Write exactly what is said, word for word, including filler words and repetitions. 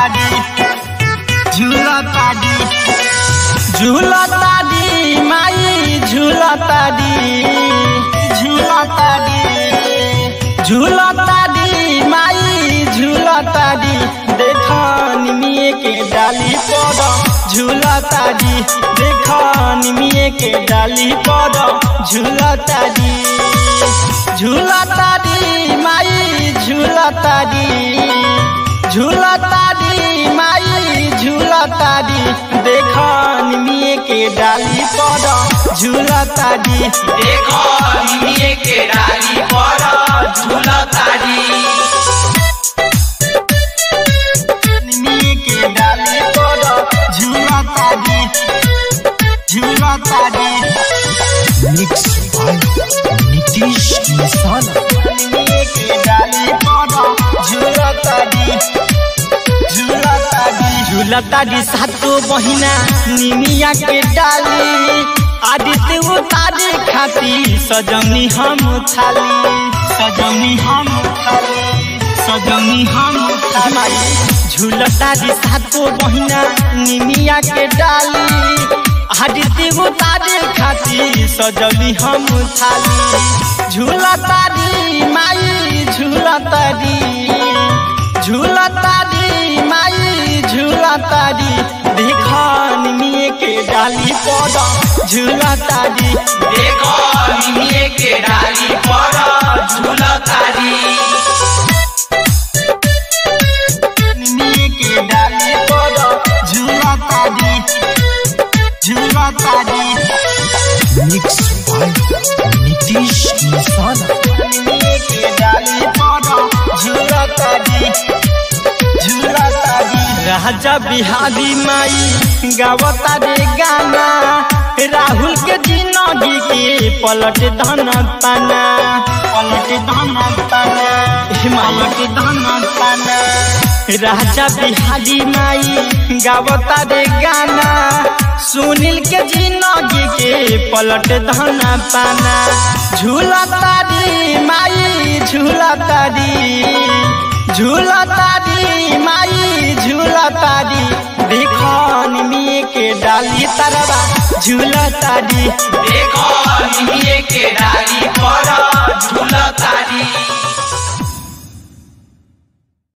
तारी झूला तारी झूला तारी माई झूला तारी झूला तारी झूला तारी माई झूला तारी देखा निमिये के डाली पर झूला तारी देखा निमिये के डाली पर झूला तारी झूला तारी माई झूला तारी झूला तारी माई झूला तारी देखा निमिये के डाली पर झूला तारी देखो निमिये के डाली पर झूला तारी निमिये के डाली पर झूला तारी झूला तारी मिक्स बाय नीतीश निशाना। निमिये के डाली पर झूला तारी झूला तारी झूला तारी सातो बहिना निमिया के डाली आदित्य उतारे खाती सजनी हम थाली सजनी हम थाली सजनी हम थाली झूला तारी सातो बहिना निमिया के डाली आदित्य उतारे खाती सजनी हम थाली झूला तारी माई झूला तारी झूला तारी माई झूला तारी देखा निमिये के डाली पर झूला तारी देखो निमिये के डाली पर झूला तारी निमिये के डाली पर झूला तारी झूला तारी मिक्स बाय नीतीश निशाना। निमिये के डाली पर झूला तारी झूला तारी राजा बिहारी माई गावता रे गाना राहुल के जिंदगी के पलट धन पाना पलट धन पाना हिमालय धन पाना राजा बिहारी माई गावता रे गाना सुनील के जिंदगी के पलट धन पाना झूला तारी माई झूला तारी झूला तारी माई झूला तारी देखा निमिये के डाली तरवा झूला तारी देखो निमिये के डाली पर